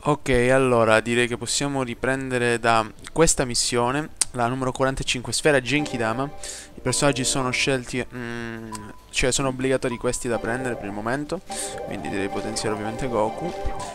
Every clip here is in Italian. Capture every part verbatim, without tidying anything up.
Ok, allora direi che possiamo riprendere da questa missione, la numero quarantacinque, Sfera Genkidama. I personaggi sono scelti, mm, cioè sono obbligatori questi da prendere per il momento, quindi direi potenziare ovviamente Goku.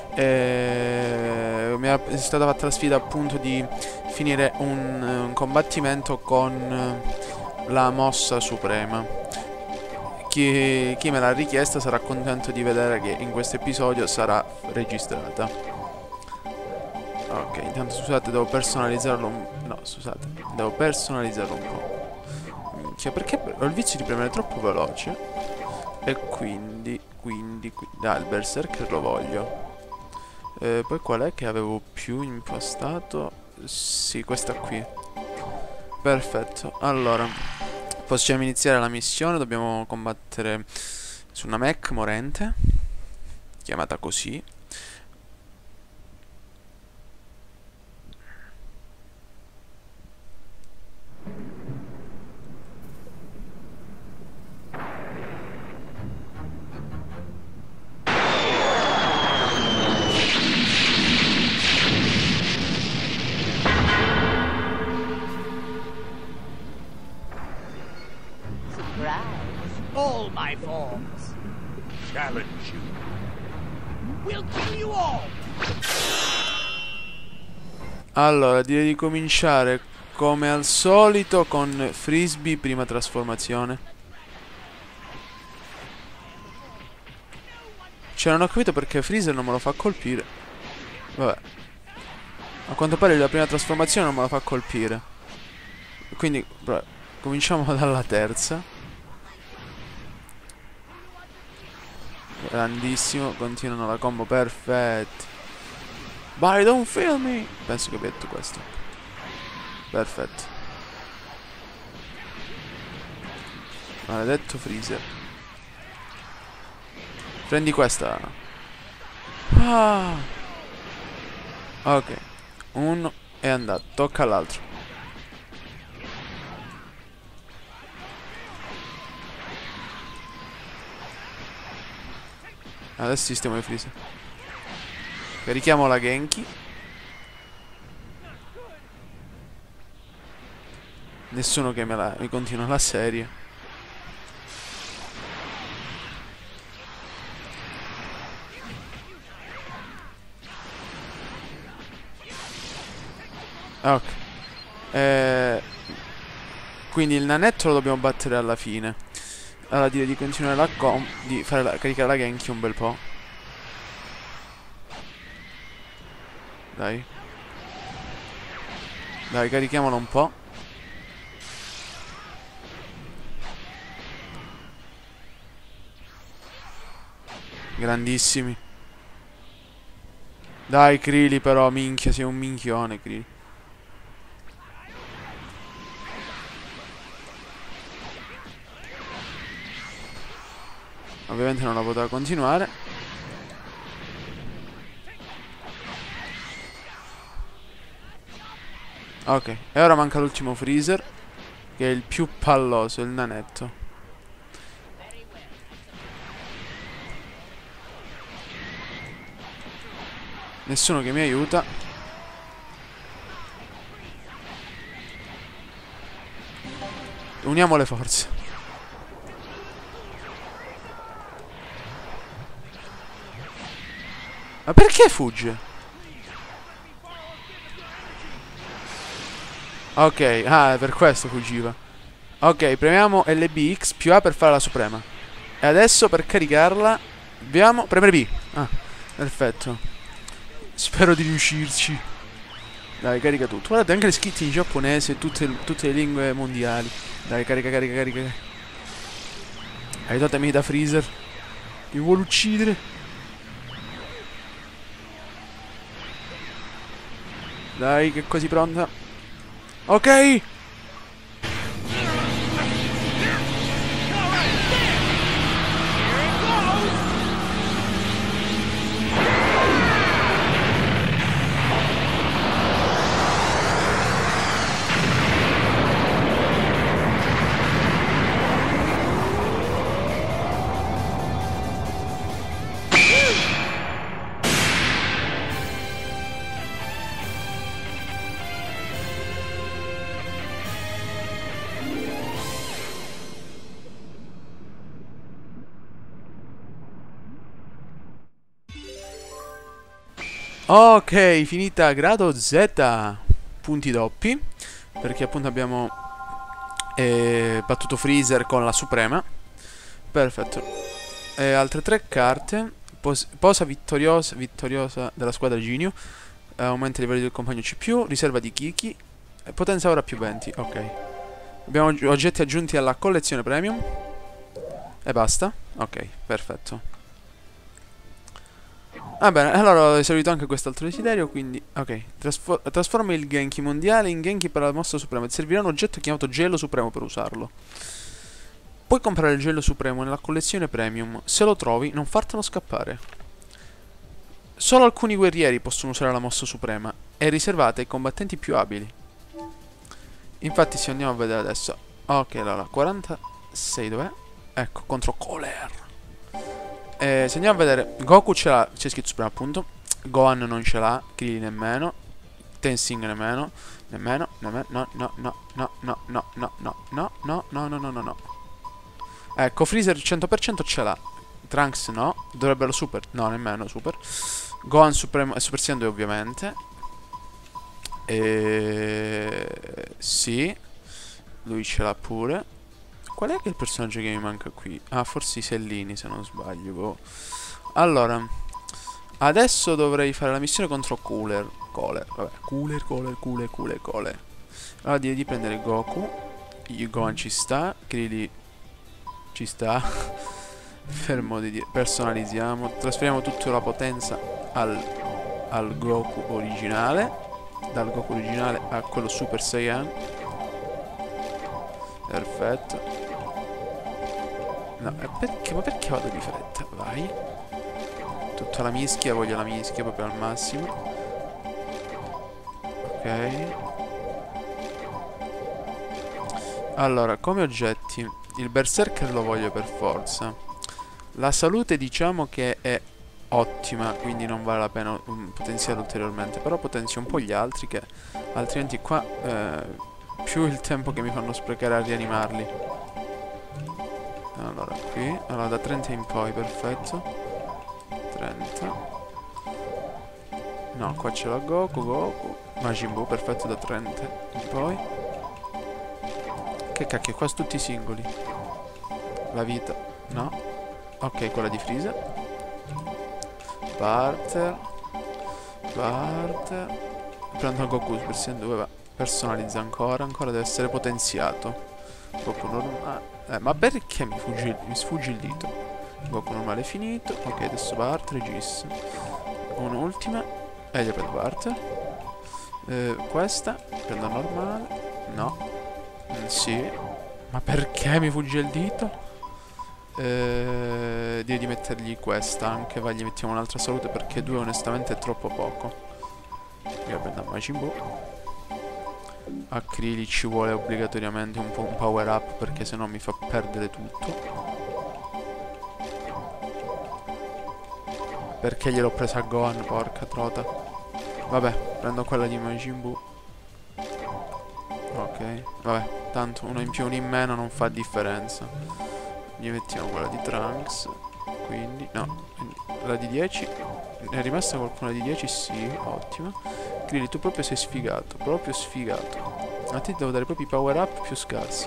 E mi è stata fatta la sfida appunto di finire un, un combattimento con la mossa suprema. Chi, chi me l'ha richiesta sarà contento di vedere che in questo episodio sarà registrata. Ok, intanto scusate, devo personalizzarlo un... No, scusate, devo personalizzarlo un po'. Minchia, perché ho il vizio di premere troppo veloce. E quindi, quindi, quindi... Ah, il Berserker lo voglio. Eh, poi qual è che avevo più impostato? Sì, questa qui. Perfetto, allora possiamo iniziare la missione. Dobbiamo combattere su una mech morente, chiamata così. All my forms. Challenge you. We'll kill you all. Allora, direi di cominciare come al solito con Frisbee, prima trasformazione. Cioè, non ho capito perché Freezer non me lo fa colpire. Vabbè. A quanto pare la prima trasformazione non me lo fa colpire. Quindi, beh, cominciamo dalla terza. Grandissimo, continuano la combo, perfetto. Bye, don't feel me. Penso che abbia detto questo. Perfetto. Maledetto Freezer. Prendi questa. Ah. Ok. Uno è andato, tocca all'altro. Adesso sistemo i Freezer. Carichiamo la Genki. Nessuno che me la mi continua la serie. Ok. eh, Quindi il nanetto lo dobbiamo battere alla fine. Allora direi di continuare la com di fare la, caricare la Genki un bel po'. Dai. Dai, carichiamolo un po'. Grandissimi. Dai Krili, però, minchia, sei un minchione Krili. Ovviamente non la poteva continuare. Ok, e ora manca l'ultimo Freezer, che è il più palloso, il nanetto. Nessuno che mi aiuta. Uniamo le forze. Ma perché fugge? Ok, ah, per questo fuggiva. Ok, premiamo L B X più A per fare la suprema. E adesso per caricarla dobbiamo premere B. Ah, perfetto. Spero di riuscirci. Dai, carica tutto. Guardate, anche le scritte in giapponese e tutte, tutte le lingue mondiali. Dai, carica, carica, carica. Aiutatemi da Freezer. Mi vuole uccidere. Dai, che è quasi pronta. Ok. Ok, finita grado Z. Punti doppi. Perché appunto abbiamo eh, battuto Freezer con la Suprema. Perfetto. E altre tre carte. Pos posa vittoriosa, vittoriosa della squadra Ginyu. Eh, aumenta i livelli del compagno C più. Riserva di Kiki. E potenza ora più venti. Ok. Abbiamo oggetti aggiunti alla collezione premium. E basta. Ok, perfetto. Va bene, allora ho esaurito anche quest'altro desiderio, quindi... Ok, Trasfor trasforma il Genki mondiale in Genki per la mossa suprema. Ti servirà un oggetto chiamato Gelo Supremo per usarlo. Puoi comprare il Gelo Supremo nella collezione premium. Se lo trovi, non fartelo scappare. Solo alcuni guerrieri possono usare la mossa suprema. È riservata ai combattenti più abili. Infatti se andiamo a vedere adesso. Ok, allora, quarantasei dov'è? Ecco, contro Kohler. Eh, se andiamo a vedere, Goku ce l'ha, c'è scritto supremo appunto. Gohan non ce l'ha, Krillin nemmeno, Tenzing nemmeno, nemmeno, nemmeno, no, no, no, no, no, no, no, no, no, no, no, no, no, no, no. Ecco, Freezer cento per cento ce l'ha. Trunks no, dovrebbero super, no, nemmeno super. Gohan Supremo, Super Saiyan due ovviamente. E... sì, lui ce l'ha pure. Qual è che è il personaggio che mi manca qui? Ah, forse i Sellini se non sbaglio. Boh. Allora, adesso dovrei fare la missione contro Cooler. Cooler, vabbè. Cooler, Cooler, Cooler, Cooler, Cooler. Allora direi di prendere Goku. Gohan ci sta. Krillin ci sta. Fermo di dire. Personalizziamo. Trasferiamo tutta la potenza al, al Goku originale. Dal Goku originale a quello Super Saiyan. Perfetto. No, perché? Ma perché vado di fretta? Vai. Tutta la mischia, voglio la mischia proprio al massimo. Ok. Allora, come oggetti, il Berserker lo voglio per forza. La salute diciamo che è ottima, quindi non vale la pena potenziare ulteriormente. Però potenzio un po' gli altri che altrimenti qua eh, più il tempo che mi fanno sprecare a rianimarli. Allora, qui, allora da trenta in poi, perfetto. trenta. No, qua ce l'ho Goku, Goku. Majin Buu, perfetto, da trenta in poi. Che cacchio, qua sono tutti singoli. La vita, no. Ok, quella di Freezer. Barter. Barter. Prendo Goku Super Saiyan due, va. Personalizza ancora, ancora deve essere potenziato. Goku normale. Eh, ma perché mi, fugge, mi sfugge il dito? Goku normale finito. Ok, adesso Barter, Gis. Un'ultima. E gli prendo Barter. Eh, questa. Prendo normale. No. Mm, sì. Ma perché mi fugge il dito? Eh, direi di mettergli questa anche. Va, gli mettiamo un'altra salute perché due onestamente è troppo poco. Io prendo Majin Buu. A Krillin ci vuole obbligatoriamente un po' un power up perché sennò mi fa perdere tutto. Perché gliel'ho presa a Gohan, porca trota. Vabbè, prendo quella di Majin Buu. Ok, vabbè, tanto uno in più, uno in meno non fa differenza. Gli mettiamo quella di Trunks. Quindi, no, la di dieci. È rimasta qualcuna di dieci? Sì, ottima. Krillin, tu proprio sei sfigato, proprio sfigato. A te devo dare proprio i power up più scarsi.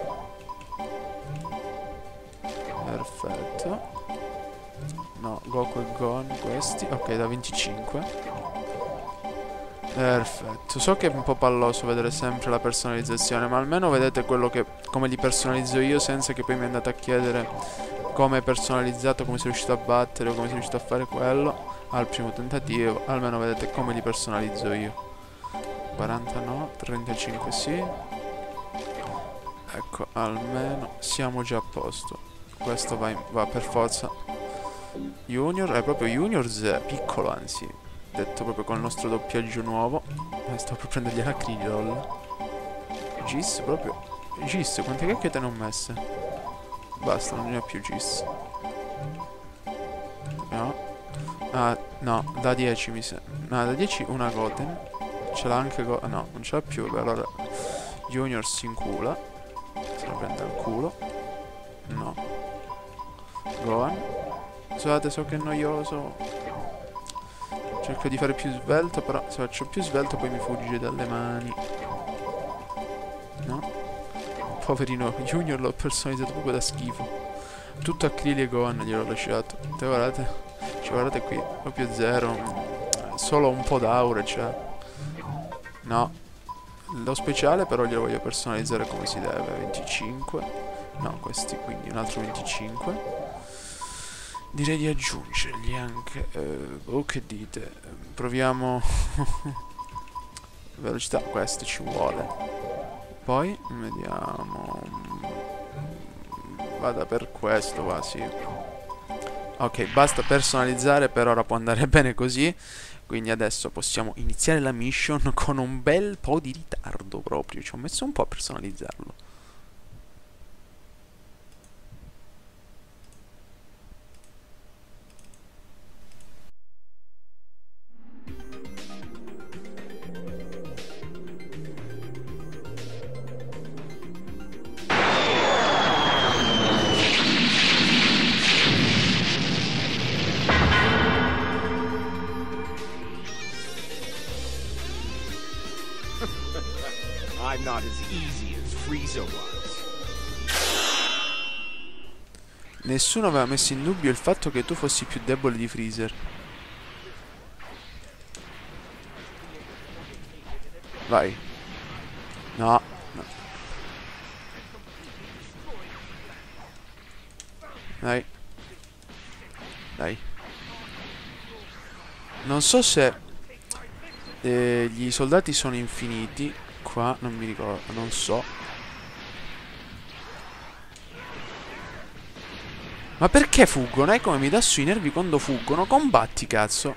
Perfetto. No, Goku e Gohan questi. Ok, da venticinque. Perfetto. So che è un po' palloso vedere sempre la personalizzazione, ma almeno vedete quello che come li personalizzo io senza che poi mi andate a chiedere come è personalizzato, come sei riuscito a battere o come sei riuscito a fare quello al primo tentativo. Almeno vedete come li personalizzo io. quaranta no, trentacinque sì. Ecco, almeno siamo già a posto. Questo va, in, va per forza. Junior, è proprio Juniors, piccolo anzi. Detto proprio con il nostro doppiaggio nuovo. Eh, sto per prendergli la Krillin. Gis, proprio. Gis, quante cacchio te ne ho messe? Basta, non ne ho più Gis. No. Ah, no, da dieci mi sembra. No, da dieci una Goten. Ce l'ha anche Go... no, non ce l'ha più. Vabbè, allora Junior si incula. Se lo prende al culo. No. Gohan. Scusate, so che è noioso. Cerco di fare più svelto, però se faccio più svelto poi mi fugge dalle mani. No? Poverino Junior l'ho personalizzato proprio da schifo. Tutto acrilico Gohan gliel'ho lasciato. Te guardate. Cioè guardate qui. Proprio zero. Solo un po' d'aura c'è. No. Lo speciale però glielo voglio personalizzare come si deve. venticinque. No, questi quindi un altro venticinque. Direi di aggiungergli anche. Eh, oh, che dite? Proviamo. Velocità, questo ci vuole. Poi vediamo. Vada per questo, va, sì. Ok, basta personalizzare, per ora può andare bene così. Quindi adesso possiamo iniziare la mission con un bel po' di ritardo proprio. Ci ho messo un po' a personalizzarlo. I'm not as easy as Frieza was. Nessuno aveva messo in dubbio il fatto che tu fossi più debole di Freezer. Vai. No, no. Dai. Dai. Non so se eh, gli soldati sono infiniti. Qua non mi ricordo, non so. Ma perché fuggono? È come mi dà sui nervi quando fuggono. Combatti, cazzo.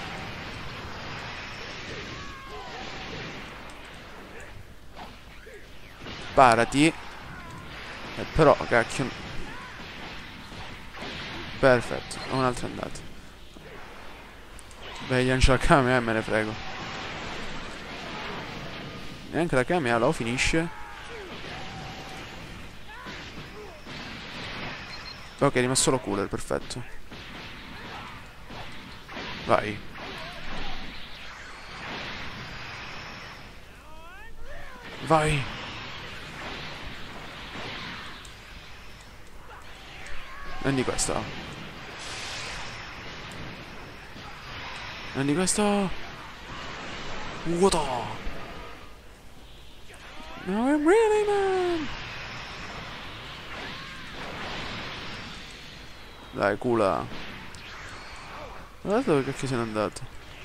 Parati. Eh, però, cacchio. Perfetto, un'altra andata. Beh, lancia la camera e me ne frego. Neanche la camera lo finisce. Ok, è rimasto solo cooler, perfetto. Vai. Vai. Prendi questo. Prendi questo. Vuoto. No, I'm really man. Dai, cula. Guardate dove cacchio se n'è andato.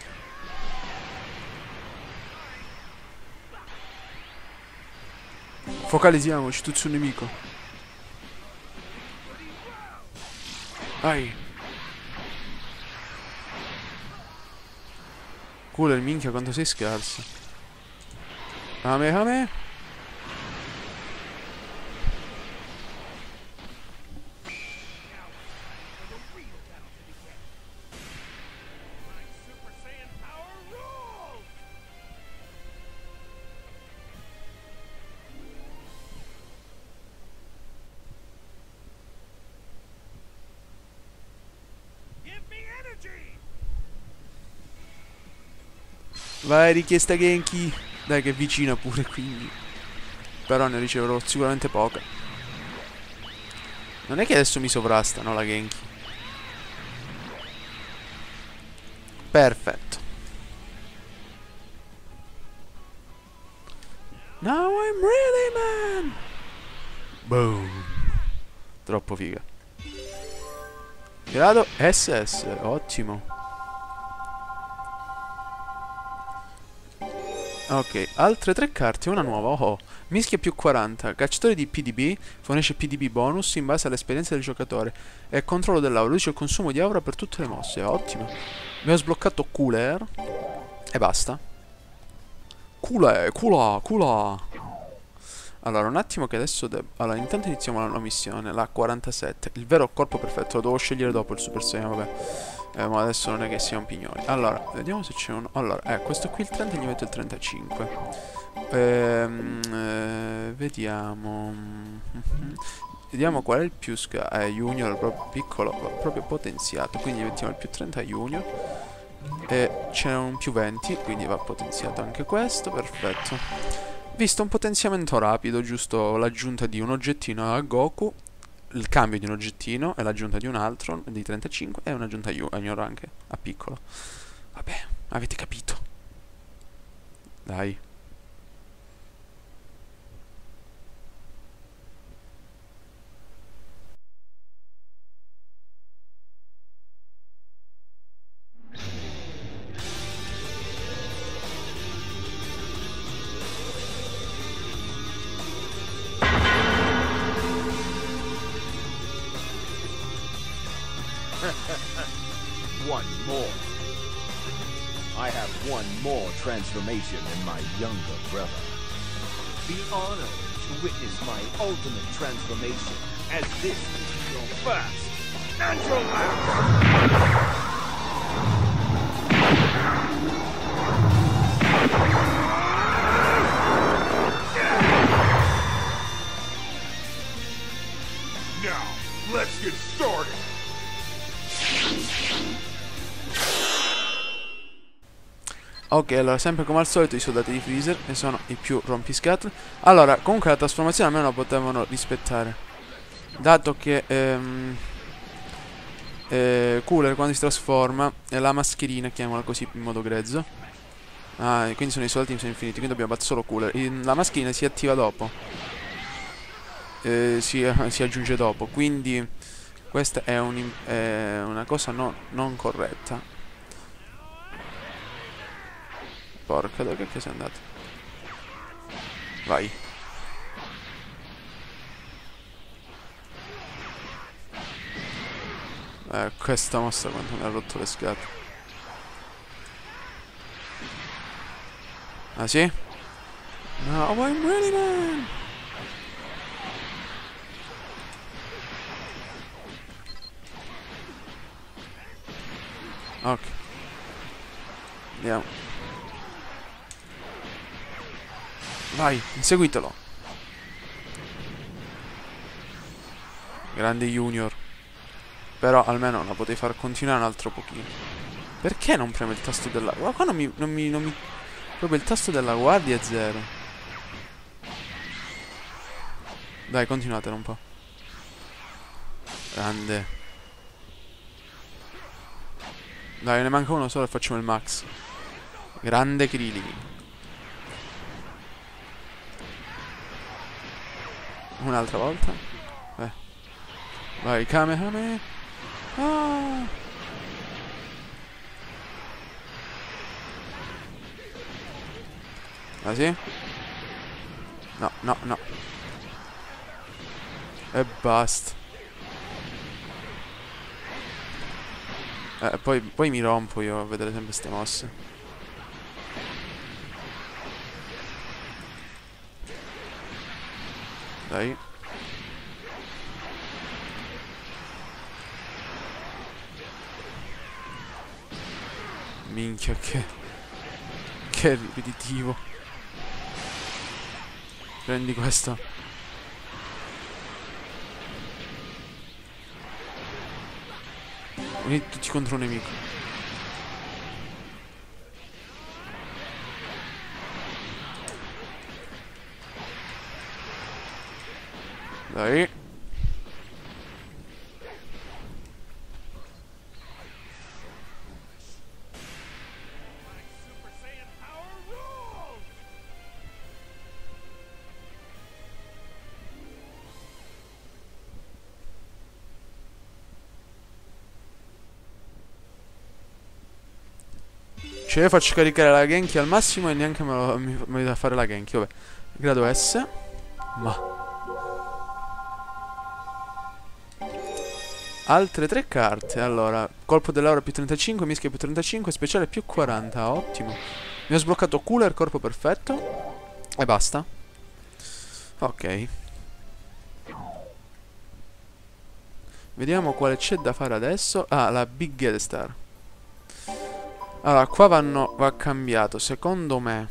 Focalizziamoci tutti sul nemico. Vai. Cooler, minchia, quanto sei scarso. Ame, ame. Vai, richiesta Genki. Dai, che è vicina pure, quindi. Però ne riceverò sicuramente poca. Non è che adesso mi sovrastano la Genki. Perfetto. Now I'm really man. Boom. Troppo figa. Grado S S, ottimo. Ok, altre tre carte, una nuova, oh, mischia più quaranta, cacciatore di P D B, fornisce P D B bonus in base all'esperienza del giocatore e controllo dell'aura, riduce il consumo di aura per tutte le mosse, ottimo. Abbiamo sbloccato Cooler e basta. Cooler, cula, cula. Allora, un attimo che adesso devo... Allora, intanto iniziamo la nuova missione, la quarantasette, il vero corpo perfetto, lo devo scegliere dopo il Super Saiyan, vabbè. Eh, ma adesso non è che siamo pignoli. Allora, vediamo se c'è uno. Allora, eh, questo qui il trenta gli metto il trentacinque. Ehm, eh, vediamo. Vediamo qual è il più sca... Eh, Junior, proprio piccolo, proprio potenziato. Quindi mettiamo il più trenta Junior. E c'è un più venti, quindi va potenziato anche questo, perfetto. Visto un potenziamento rapido, giusto l'aggiunta di un oggettino a Goku, il cambio di un oggettino e l'aggiunta di un altro di trentacinque e un'aggiunta Junior anche a piccolo. Vabbè, avete capito. Dai. One more. I have one more transformation than my younger brother. Be honored to witness my ultimate transformation, as this is your first and your last. Now, let's get started. Ok, allora sempre come al solito i soldati di Freezer, che sono i più rompiscatole. Allora, comunque la trasformazione almeno la potevano rispettare, dato che ehm, eh, Cooler quando si trasforma è la mascherina, chiamiamola così in modo grezzo. Ah, e quindi sono i soldati sono infiniti, quindi dobbiamo battere solo Cooler. In- La mascherina si attiva dopo, eh, si, si aggiunge dopo, quindi questa è, un, im- è una cosa no- non corretta. Porca, dove che sei andato? Vai. Eh, questa mossa quanto mi ha rotto le scatole. Ah sì? No, I'm ready, man! Ok. Andiamo. Vai, inseguitelo. Grande Junior. Però almeno la potevi far continuare un altro pochino. Perché non preme il tasto della... Ma qua non mi, non mi, non mi... Proprio il tasto della guardia è zero. Dai, continuatelo un po'. Grande. Dai, ne manca uno solo e facciamo il max. Grande Krillin. Un'altra volta. Eh. Vai, Kamehameha. Ah. Ah sì? No, no, no. E basta. Eh, poi, poi mi rompo io a vedere sempre ste mosse. Dai. Minchia, che... Che ripetitivo. Prendi questo. Venite tutti contro un nemico. Dai. Cioè io faccio caricare la Genki al massimo e neanche me lo mi, mi da fare la Genki. Vabbè. Grado S. Ma altre tre carte. Allora, colpo dell'aura più trentacinque, mischia più trentacinque, speciale più quaranta. Ottimo. Mi ho sbloccato Cooler, corpo perfetto. E basta. Ok. Vediamo quale c'è da fare adesso. Ah, la Big Get Star. Allora, qua vanno, va cambiato. Secondo me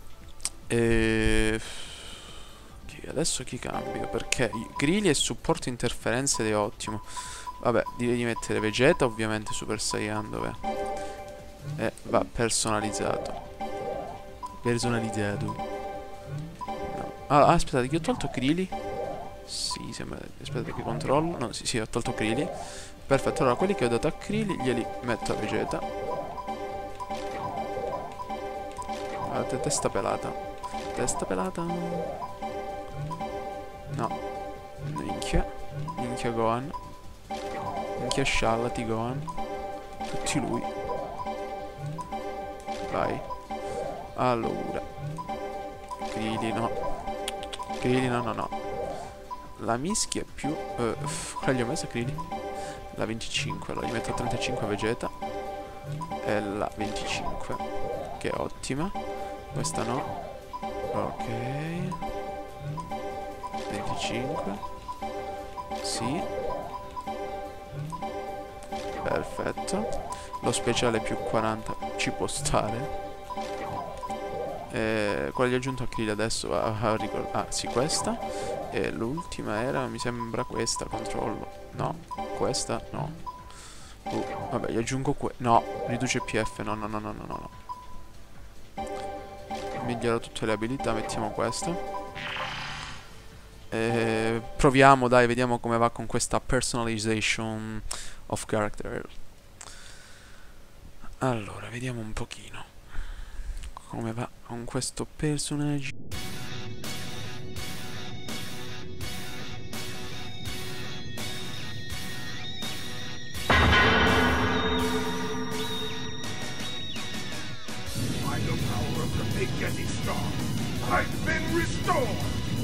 eh, chi- adesso chi cambio? Perché Grilli e supporto interferenze ed è ottimo. Vabbè, direi di mettere Vegeta, ovviamente Super Saiyan dov'è? E va personalizzato. Personalizzato. No. Ah, aspettate, che ho tolto Krili? Sì, sembra. Aspettate che controllo. No, sì, sì, ho tolto Krili. Perfetto, allora quelli che ho dato a Krili glieli metto a Vegeta. Guardate, testa pelata. Testa pelata. No. Minchia. Minchia Gohan. Minchia Sciallati Gohan. Tutti lui. Vai. Allora. Krili no. Krili no, no, no. La mischia più... Uh, quella gli ho messo a Krili? La venticinque. Allora gli metto a trentacinque Vegeta. E la venticinque. Che è ottima. Questa no. Ok. venticinque. Sì. Perfetto. Lo speciale più quaranta ci può stare. E quella gli ho aggiunto a Krili adesso. Ah, ah, ah sì, questa. E l'ultima era, mi sembra questa. Controllo. No. Questa no. Uh, vabbè, gli aggiungo que... No. Riduce P F. No, no, no, no, no, no. Migliora tutte le abilità. Mettiamo questa. E proviamo, dai, vediamo come va con questa personalization of character. Allora, vediamo un pochino come va con questo personaggio. By the power of the big Yeti Star, I've been restored!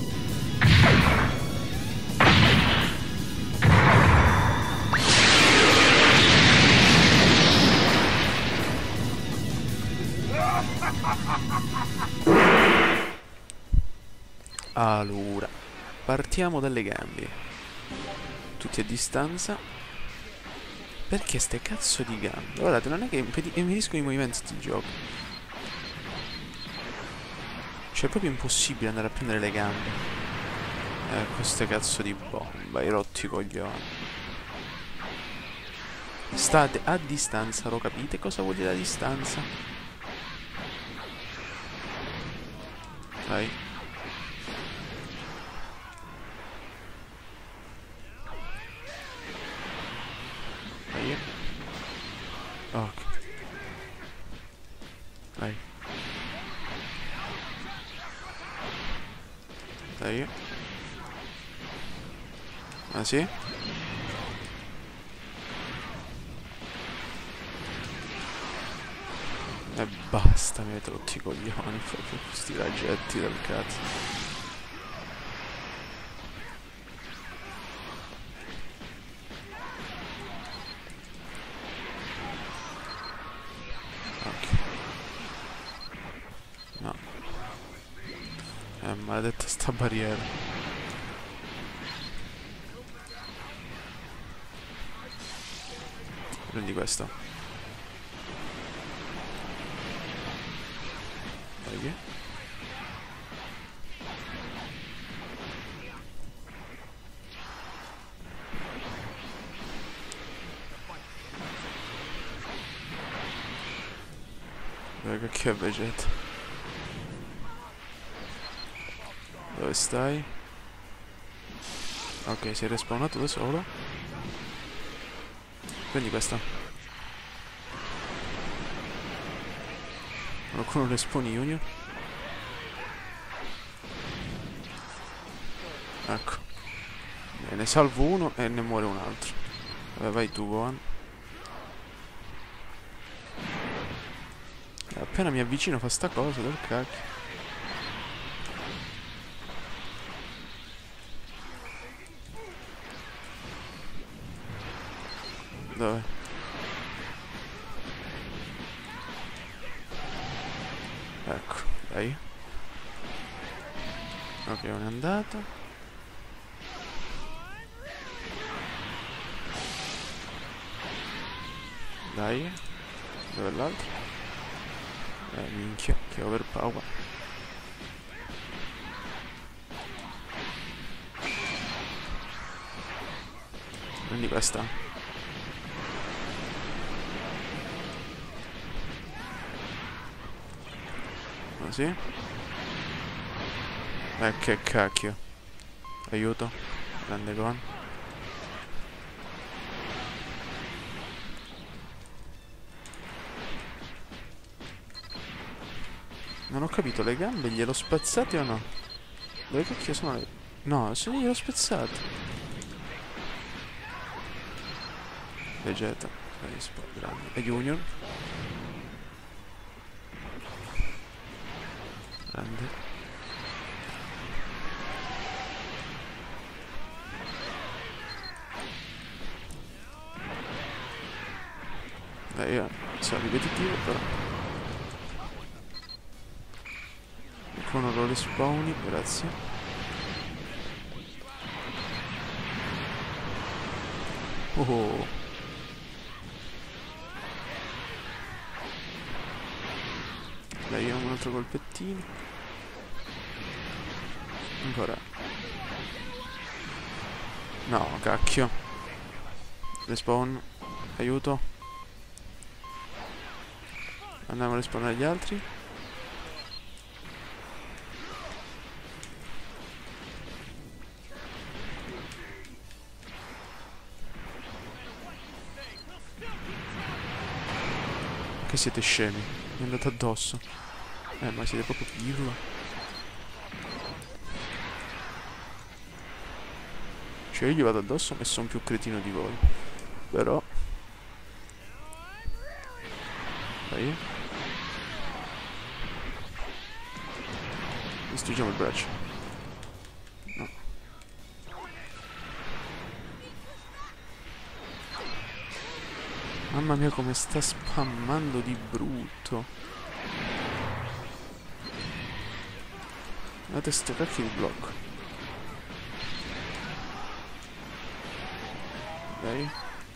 Allora, partiamo dalle gambe. Tutti a distanza. Perché ste cazzo di gambe? Guardate, non è che impediscono i movimenti sti giochi. Cioè è proprio impossibile andare a prendere le gambe. Eh, queste cazzo di bomba, i rotti coglioni. State a distanza, lo capite cosa vuol dire a distanza? Dai. Dai. Ok. Dai. Dai. Ah sì? E basta, mi avete rotti i coglioni proprio questi raggetti del cazzo. Ok. No. Eh, maledetta sta barriera. Prendi questa. Dai. Raga, che è Vegeta? Dove stai? Ok, si è respawnato da solo. Prendi questa. Qualcuno respawn Junior? Ecco. Ne salvo uno e ne muore un altro. Vabbè, vai tu, Gohan. Appena mi avvicino fa sta cosa del cacchio. Dove? Ecco, dai. Ok, non è andato. Dai. Dove è l'altro? Eh, minchia, che overpower. Prendi questa. Così. Eh, che cacchio. Aiuto. Grande con. Non ho capito, le gambe glielo spezzate o no? Dove cacchio sono le... No, se glielo spezzate. Vegeta. Grande. E Junior. Grande. Dai, io sono ripetitivo però. Con lo respawni, grazie. Oh. Dai, un altro colpettino. Ancora. No, cacchio. Respawn. Aiuto. Andiamo a respawnare gli altri. Che siete scemi. Mi è andato addosso. Eh, ma siete proprio pirla. Cioè io gli vado addosso e sono più cretino di voi. Però dai. Distruggiamo il braccio. No. Mamma mia come sta spammando di brutto. Guardate sto cacchio di blocco. Dai.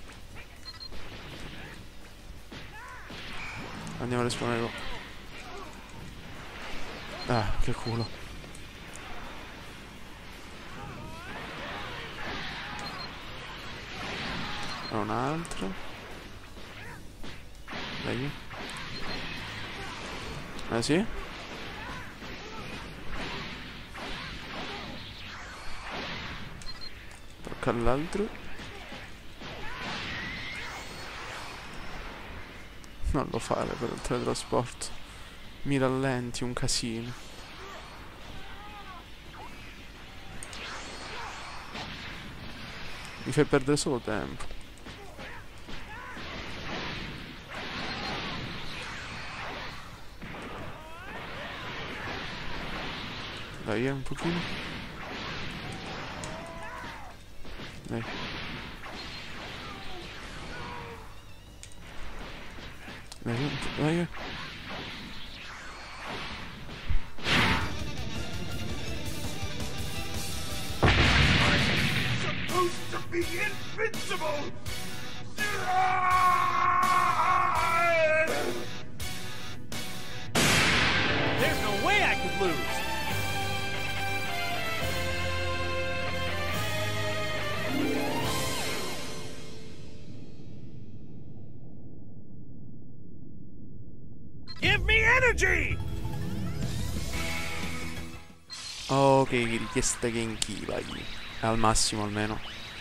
Andiamo a respawnare. Ah, che culo. E un altro. Dai. Ah sì? Tocca all'altro. Non lo fare per il teletrasporto. Mi rallenti un casino. Mi fai perdere solo tempo. Dai, un pochino. Dai. Dai, dai. Supposed to be invincible! There's no way I could lose! Give me energy! Oh, che richiesta che inchilagli. Al massimo almeno.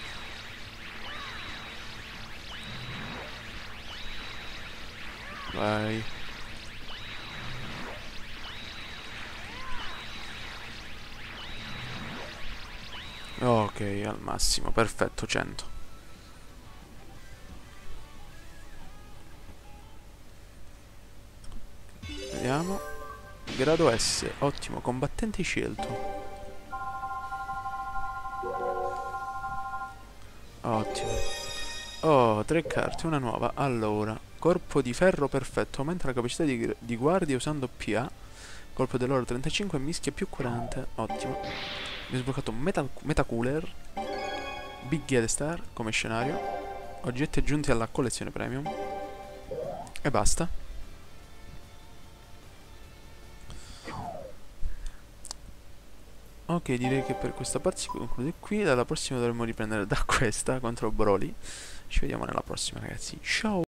Vai. Ok, al massimo, perfetto, cento. Vediamo. Grado S, ottimo, combattente scelto. Ottimo. Oh, tre carte, una nuova. Allora, corpo di ferro perfetto, aumenta la capacità di, di guardia usando P A. Colpo dell'oro trentacinque, mischia più quaranta. Ottimo. Mi ho sbloccato Metal, Metacooler. Big Gear Star come scenario. Oggetti aggiunti alla collezione premium. E basta. Ok, direi che per questa parte si conclude qui. Dalla prossima dovremo riprendere da questa contro Broly. Ci vediamo nella prossima, ragazzi. Ciao!